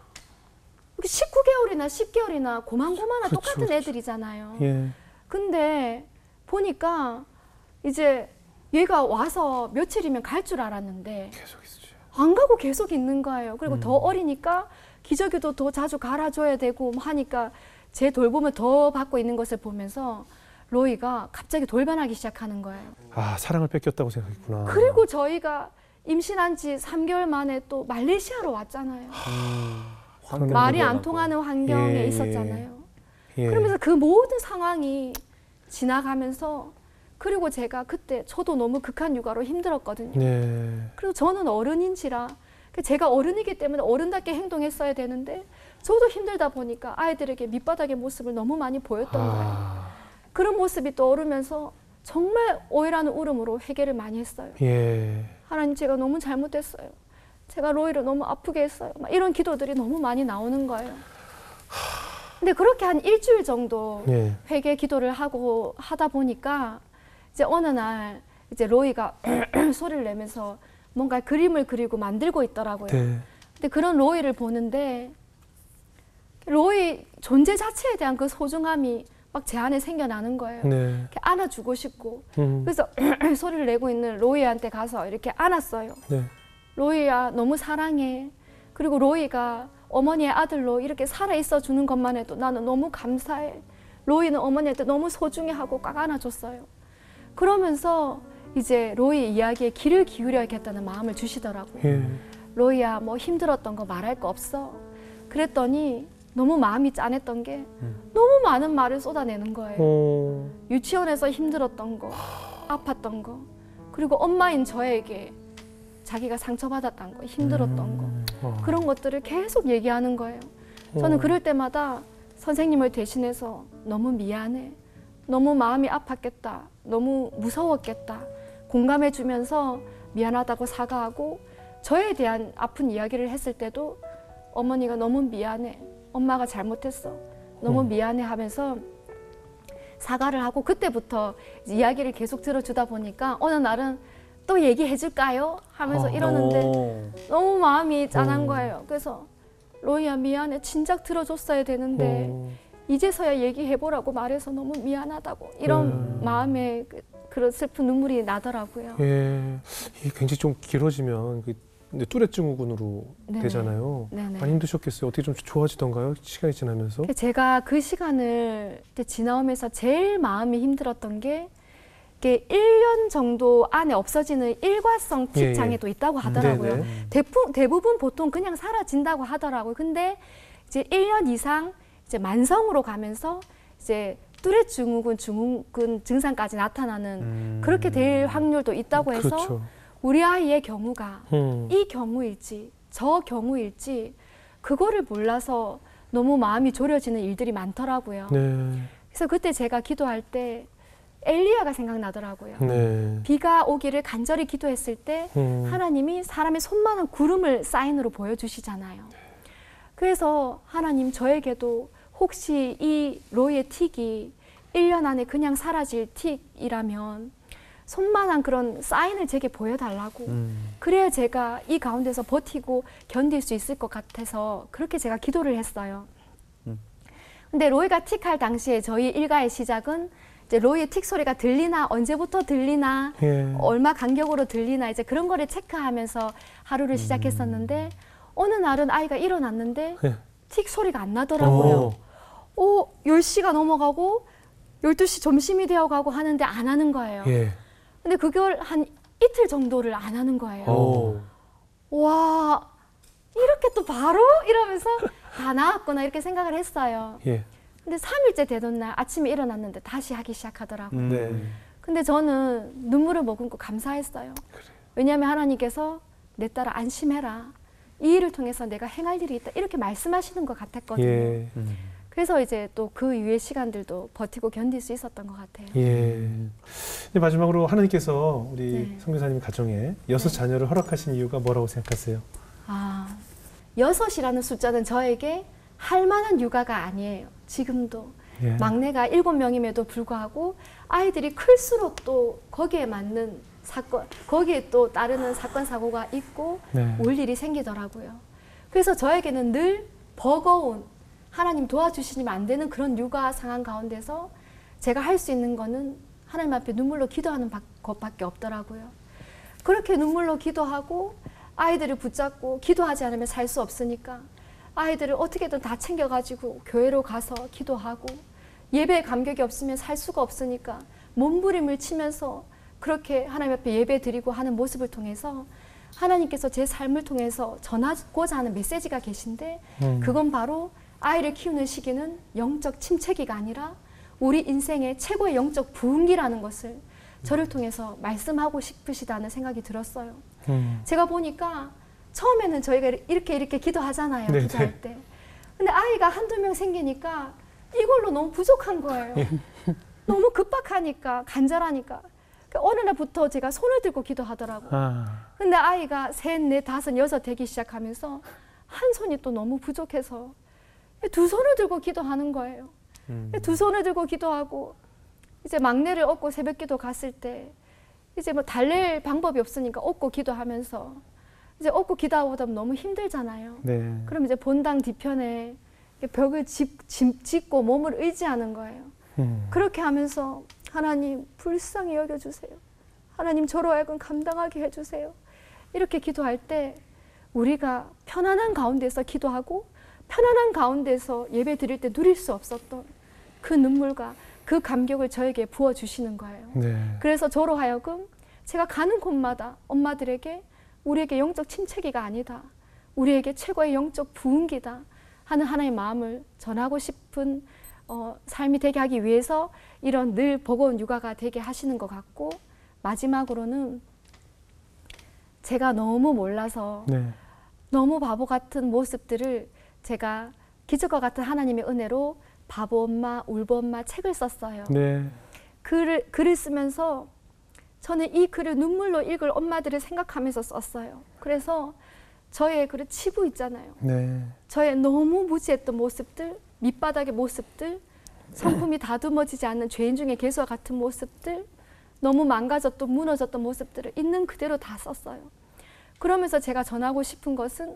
십구 개월이나 십 개월이나 고만고만한 그렇죠, 똑같은 그렇죠. 애들이잖아요. 예. 근데 보니까 이제 얘가 와서 며칠이면 갈 줄 알았는데 계속 있으죠. 안 가고 계속 있는 거예요. 그리고 음. 더 어리니까 기저귀도 더 자주 갈아줘야 되고 하니까 제 돌봄을 더 받고 있는 것을 보면서 로이가 갑자기 돌변하기 시작하는 거예요. 아 사랑을 뺏겼다고 생각했구나. 그리고 저희가 임신한 지 삼 개월 만에 또 말레이시아로 왔잖아요. 그러네. 말이 안 통하는 환경에 예, 예. 있었잖아요. 예. 그러면서 그 모든 상황이 지나가면서 그리고 제가 그때 저도 너무 극한 육아로 힘들었거든요. 네. 그리고 저는 어른인지라 제가 어른이기 때문에 어른답게 행동했어야 되는데 저도 힘들다 보니까 아이들에게 밑바닥의 모습을 너무 많이 보였던 거예요. 아, 그런 모습이 떠오르면서 정말 오해라는 울음으로 회개를 많이 했어요. 예. 하나님 제가 너무 잘못했어요. 제가 로이를 너무 아프게 했어요. 막 이런 기도들이 너무 많이 나오는 거예요. 근데 그렇게 한 일주일 정도 예. 회개 기도를 하고 하다 보니까 이제 어느 날 이제 로이가 소리를 내면서 뭔가 그림을 그리고 만들고 있더라고요. 네. 근데 그런 로이를 보는데 로이 존재 자체에 대한 그 소중함이 막 제 안에 생겨나는 거예요. 네. 이렇게 안아주고 싶고 음. 그래서 소리를 내고 있는 로이한테 가서 이렇게 안았어요. 네. 로이야 너무 사랑해. 그리고 로이가 어머니의 아들로 이렇게 살아있어 주는 것만 해도 나는 너무 감사해. 로이는 어머니한테 너무 소중해하고 꽉 안아줬어요. 그러면서 이제 로이 이야기에 귀를 기울여야겠다는 마음을 주시더라고요. 예. 로이야, 뭐 힘들었던 거 말할 거 없어. 그랬더니 너무 마음이 짠했던 게 음. 너무 많은 말을 쏟아내는 거예요. 어. 유치원에서 힘들었던 거, 아팠던 거, 그리고 엄마인 저에게 자기가 상처받았던 거, 힘들었던 거, 어. 그런 것들을 계속 얘기하는 거예요. 저는 어. 그럴 때마다 선생님을 대신해서 너무 미안해, 너무 마음이 아팠겠다, 너무 무서웠겠다, 공감해주면서 미안하다고 사과하고, 저에 대한 아픈 이야기를 했을 때도 어머니가 너무 미안해, 엄마가 잘못했어, 너무 음. 미안해 하면서 사과를 하고, 그때부터 이야기를 계속 들어주다 보니까 어느 날은 또 얘기해 줄까요? 하면서 어. 이러는데 오. 너무 마음이 짠한 어. 거예요. 그래서 로이야, 미안해, 진작 들어줬어야 되는데 어. 이제서야 얘기해보라고 말해서 너무 미안하다고, 이런 음. 마음에 그, 그런 슬픈 눈물이 나더라고요. 예. 이게 굉장히 좀 길어지면 그 근데 뚜렛 증후군으로 네네. 되잖아요. 네네. 많이 힘드셨겠어요. 어떻게 좀 좋아지던가요? 시간이 지나면서? 제가 그 시간을 이제 지나오면서 제일 마음이 힘들었던 게 이게 일 년 정도 안에 없어지는 일과성 틱 예, 예. 장애도 있다고 하더라고요. 네네. 대부, 대부분 보통 그냥 사라진다고 하더라고요. 근데 이제 일 년 이상 이제 만성으로 가면서 이제 뚜렛 증후군, 증후군 증상까지 나타나는 음. 그렇게 될 확률도 있다고 해서 그렇죠. 우리 아이의 경우가 음. 이 경우일지 저 경우일지 그거를 몰라서 너무 마음이 졸여지는 일들이 많더라고요. 네. 그래서 그때 제가 기도할 때 엘리야가 생각나더라고요. 네. 비가 오기를 간절히 기도했을 때 음. 하나님이 사람의 손만한 구름을 사인으로 보여주시잖아요. 그래서 하나님, 저에게도 혹시 이 로이의 틱이 일 년 안에 그냥 사라질 틱이라면 손만한 그런 사인을 제게 보여달라고. 음. 그래야 제가 이 가운데서 버티고 견딜 수 있을 것 같아서 그렇게 제가 기도를 했어요. 음. 근데 로이가 틱할 당시에 저희 일가의 시작은 이제 로이의 틱 소리가 들리나, 언제부터 들리나, 예. 얼마 간격으로 들리나, 이제 그런 거를 체크하면서 하루를 시작했었는데 어느 날은 아이가 일어났는데 예. 틱 소리가 안 나더라고요. 어. 오, 열 시가 넘어가고 열두 시 점심이 되어가고 하는데 안 하는 거예요. 예. 근데 그걸 한 이틀 정도를 안 하는 거예요. 오. 와, 이렇게 또 바로? 이러면서 다 나았구나 이렇게 생각을 했어요. 예. 근데 삼 일째 되던 날 아침에 일어났는데 다시 하기 시작하더라고요. 음. 네. 근데 저는 눈물을 머금고 감사했어요. 왜냐하면 하나님께서 내 딸아 안심해라. 이 일을 통해서 내가 행할 일이 있다. 이렇게 말씀하시는 것 같았거든요. 예. 음. 그래서 이제 또 그 이후의 시간들도 버티고 견딜 수 있었던 것 같아요. 예. 이제 마지막으로 하나님께서 우리 네. 선교사님 가정에 여섯 네. 자녀를 허락하신 이유가 뭐라고 생각하세요? 아, 여섯이라는 숫자는 저에게 할 만한 육아가 아니에요. 지금도. 예. 막내가 일곱 명임에도 불구하고 아이들이 클수록 또 거기에 맞는 사건, 거기에 또 따르는 사건, 사고가 있고 네. 올 일이 생기더라고요. 그래서 저에게는 늘 버거운, 하나님 도와주시면 안 되는 그런 육아 상황 가운데서 제가 할 수 있는 거는 하나님 앞에 눈물로 기도하는 것밖에 없더라고요. 그렇게 눈물로 기도하고 아이들을 붙잡고 기도하지 않으면 살 수 없으니까 아이들을 어떻게든 다 챙겨가지고 교회로 가서 기도하고 예배에 감격이 없으면 살 수가 없으니까 몸부림을 치면서 그렇게 하나님 앞에 예배 드리고 하는 모습을 통해서 하나님께서 제 삶을 통해서 전하고자 하는 메시지가 계신데 음. 그건 바로 아이를 키우는 시기는 영적 침체기가 아니라 우리 인생의 최고의 영적 부흥기라는 것을 저를 통해서 말씀하고 싶으시다는 생각이 들었어요. 음. 제가 보니까 처음에는 저희가 이렇게 이렇게 기도하잖아요. 네네. 기도할 때. 근데 아이가 한두 명 생기니까 이걸로 너무 부족한 거예요. 너무 급박하니까, 간절하니까. 어느 날부터 제가 손을 들고 기도하더라고요. 아. 근데 아이가 셋, 넷, 다섯, 여섯 되기 시작하면서 한 손이 또 너무 부족해서 두 손을 들고 기도하는 거예요. 음. 두 손을 들고 기도하고 이제 막내를 업고 새벽 기도 갔을 때 이제 뭐 달랠 방법이 없으니까 업고 기도하면서 이제 업고 기도하다 보면 너무 힘들잖아요. 네. 그럼 이제 본당 뒤편에 벽을 집, 집, 짓고 몸을 의지하는 거예요. 음. 그렇게 하면서 하나님 불쌍히 여겨주세요. 하나님 저로 하여금 감당하게 해주세요. 이렇게 기도할 때 우리가 편안한 가운데서 기도하고 편안한 가운데서 예배 드릴 때 누릴 수 없었던 그 눈물과 그 감격을 저에게 부어주시는 거예요. 네. 그래서 저로 하여금 제가 가는 곳마다 엄마들에게 우리에게 영적 침체기가 아니다. 우리에게 최고의 영적 부흥기다 하는 하나의 마음을 전하고 싶은 어, 삶이 되게 하기 위해서 이런 늘 버거운 육아가 되게 하시는 것 같고, 마지막으로는 제가 너무 몰라서 네. 너무 바보 같은 모습들을 제가 기적과 같은 하나님의 은혜로 바보 엄마, 울보 엄마 책을 썼어요. 네. 글을, 글을 쓰면서 저는 이 글을 눈물로 읽을 엄마들을 생각하면서 썼어요. 그래서 저의 그 치부 있잖아요. 네. 저의 너무 무지했던 모습들, 밑바닥의 모습들, 성품이 다듬어지지 않는 죄인 중에 개수와 같은 모습들, 너무 망가졌던 무너졌던 모습들을 있는 그대로 다 썼어요. 그러면서 제가 전하고 싶은 것은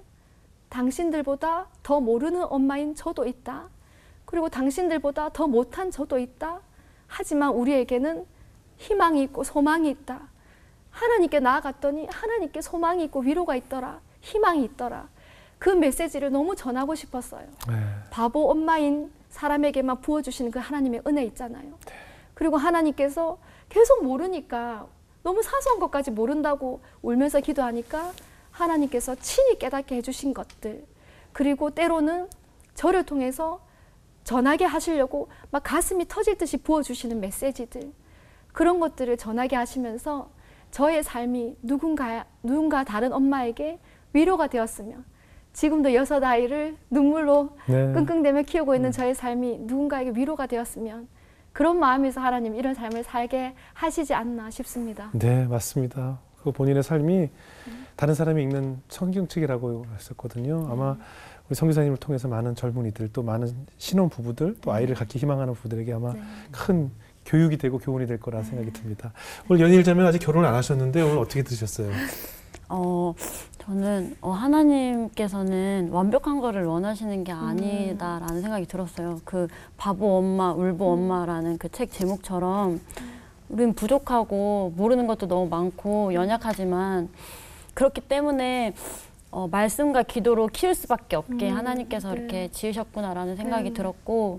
당신들보다 더 모르는 엄마인 저도 있다. 그리고 당신들보다 더 못한 저도 있다. 하지만 우리에게는 희망이 있고 소망이 있다. 하나님께 나아갔더니 하나님께 소망이 있고 위로가 있더라. 희망이 있더라. 그 메시지를 너무 전하고 싶었어요. 네. 바보 엄마인 사람에게만 부어주시는 그 하나님의 은혜 있잖아요. 네. 그리고 하나님께서 계속 모르니까, 너무 사소한 것까지 모른다고 울면서 기도하니까 하나님께서 친히 깨닫게 해주신 것들, 그리고 때로는 저를 통해서 전하게 하시려고 막 가슴이 터질 듯이 부어주시는 메시지들, 그런 것들을 전하게 하시면서 저의 삶이 누군가, 누군가 다른 엄마에게 위로가 되었으면, 지금도 여섯 아이를 눈물로 네. 끙끙대며 키우고 있는 저의 삶이 누군가에게 위로가 되었으면, 그런 마음에서 하나님 이런 삶을 살게 하시지 않나 싶습니다. 네, 맞습니다. 그 본인의 삶이 다른 사람이 읽는 성경책이라고 했었거든요. 아마 우리 선교사님을 통해서 많은 젊은이들, 또 많은 신혼 부부들, 또 아이를 갖기 희망하는 부부들에게 아마 네. 큰 교육이 되고 교훈이 될 거라 생각이 듭니다. 오늘 연일자면 아직 결혼을 안 하셨는데 오늘 어떻게 드셨어요? 어, 저는 어, 하나님께서는 완벽한 거를 원하시는 게 아니다라는 생각이 들었어요. 그 바보 엄마, 울보 엄마라는 그 책 제목처럼 우린 부족하고 모르는 것도 너무 많고 연약하지만 그렇기 때문에 어, 말씀과 기도로 키울 수밖에 없게 음, 하나님께서 네. 이렇게 지으셨구나라는 생각이 음. 들었고,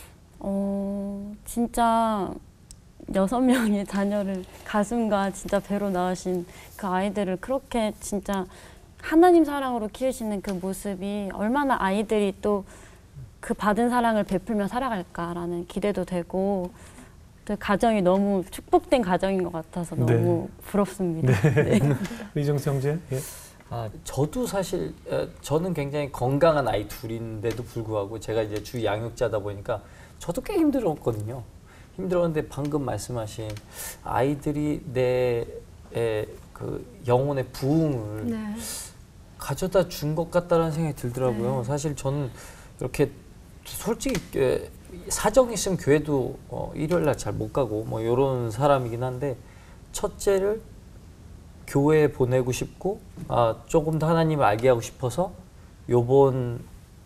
어, 진짜 여섯 명의 자녀를 가슴과 진짜 배로 낳으신 그 아이들을 그렇게 진짜 하나님 사랑으로 키우시는 그 모습이 얼마나 아이들이 또 그 받은 사랑을 베풀며 살아갈까라는 기대도 되고, 그 가정이 너무 축복된 가정인 것 같아서 너무 네. 부럽습니다. 네. 네. 이정수 형제? 예. 아, 저도 사실 어, 저는 굉장히 건강한 아이 둘인데도 불구하고 제가 이제 주 양육자다 보니까 저도 꽤 힘들었거든요. 힘들었는데 방금 말씀하신 아이들이 내 그 영혼의 부흥을 네. 가져다 준 것 같다는 생각이 들더라고요. 네. 사실 저는 이렇게 솔직히 에, 사정이 있으면 교회도 어, 일요일 날 잘 못 가고 뭐 이런 사람이긴 한데, 첫째를 교회에 보내고 싶고 아, 조금 더 하나님을 알게 하고 싶어서 요번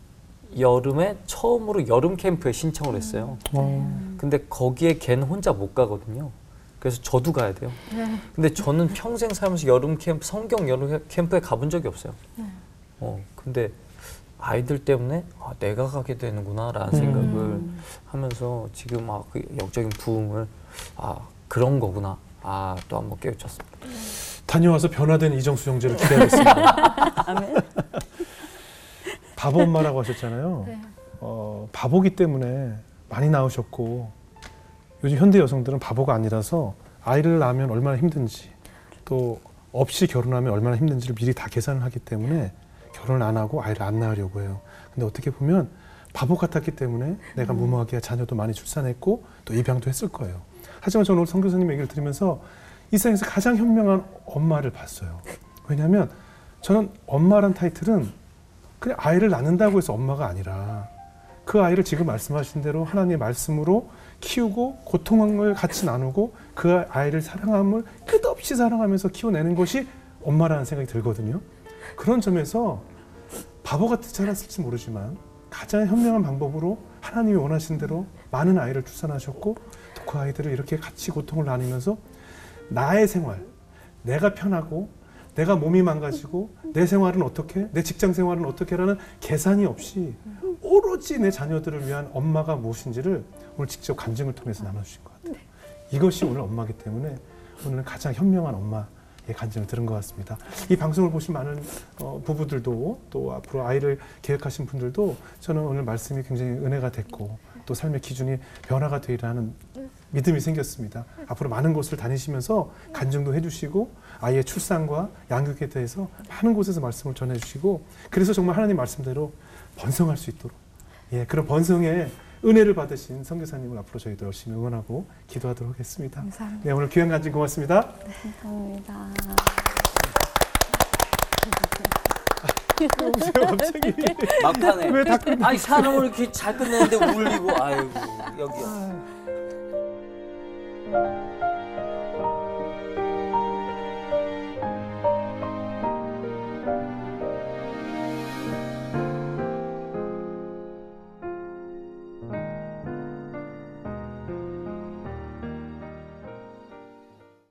여름에 처음으로 여름 캠프에 신청을 했어요. 어. 근데 거기에 걔는 혼자 못 가거든요. 그래서 저도 가야 돼요. 네. 근데 저는 평생 살면서 여름 캠프, 성경 여름 캠프에 가본 적이 없어요. 네. 어, 근데 아이들 때문에 아, 내가 가게 되는구나라는 음. 생각을 하면서 지금 아, 그 영적인 부흥을 아, 그런 거구나. 아, 또 한번 깨우쳤습니다. 다녀와서 변화된 이정수 형제를 기대하겠습니다. 아멘. 바보 엄마라고 하셨잖아요. 네. 어, 바보기 때문에 많이 낳으셨고, 요즘 현대 여성들은 바보가 아니라서 아이를 낳으면 얼마나 힘든지, 또 없이 결혼하면 얼마나 힘든지를 미리 다 계산을 하기 때문에 결혼을 안 하고 아이를 안 낳으려고 해요. 근데 어떻게 보면 바보 같았기 때문에 내가 무모하게 자녀도 많이 출산했고 또 입양도 했을 거예요. 하지만 저는 오늘 선교사님 얘기를 들으면서 이 세상에서 가장 현명한 엄마를 봤어요. 왜냐하면 저는 엄마란 타이틀은 그냥 아이를 낳는다고 해서 엄마가 아니라, 그 아이를 지금 말씀하신 대로 하나님의 말씀으로 키우고 고통을 같이 나누고 그 아이를 사랑함을 끝없이 사랑하면서 키워내는 것이 엄마라는 생각이 들거든요. 그런 점에서 바보 같지 않았을지 모르지만 가장 현명한 방법으로 하나님이 원하신 대로 많은 아이를 출산하셨고, 또 그 아이들을 이렇게 같이 고통을 나누면서 나의 생활, 내가 편하고 내가 몸이 망가지고 내 생활은 어떻게, 내 직장 생활은 어떻게라는 계산이 없이 오로지 내 자녀들을 위한 엄마가 무엇인지를 오늘 직접 간증을 통해서 나눠주신 것 같아요. 이것이 오늘 엄마기 때문에 오늘은 가장 현명한 엄마의 간증을 들은 것 같습니다. 이 방송을 보신 많은 어, 부부들도 또 앞으로 아이를 계획하신 분들도 저는 오늘 말씀이 굉장히 은혜가 됐고 또 삶의 기준이 변화가 되리라는 믿음이 생겼습니다. 앞으로 많은 곳을 다니시면서 간증도 해주시고 아이의 출산과 양육에 대해서 많은 곳에서 말씀을 전해주시고 그래서 정말 하나님 말씀대로 번성할 수 있도록 예, 그런 번성의 은혜를 받으신 선교사님을 앞으로 저희도 열심히 응원하고 기도하도록 하겠습니다. 감사합니다. 네, 오늘 귀한 간증 고맙습니다. 감사합니다. 여보세요, 갑자기. 막판에 왜 다 끝내? 아니 사람을 이렇게 잘 끝내는데 울리고 아이고 여기요. 아.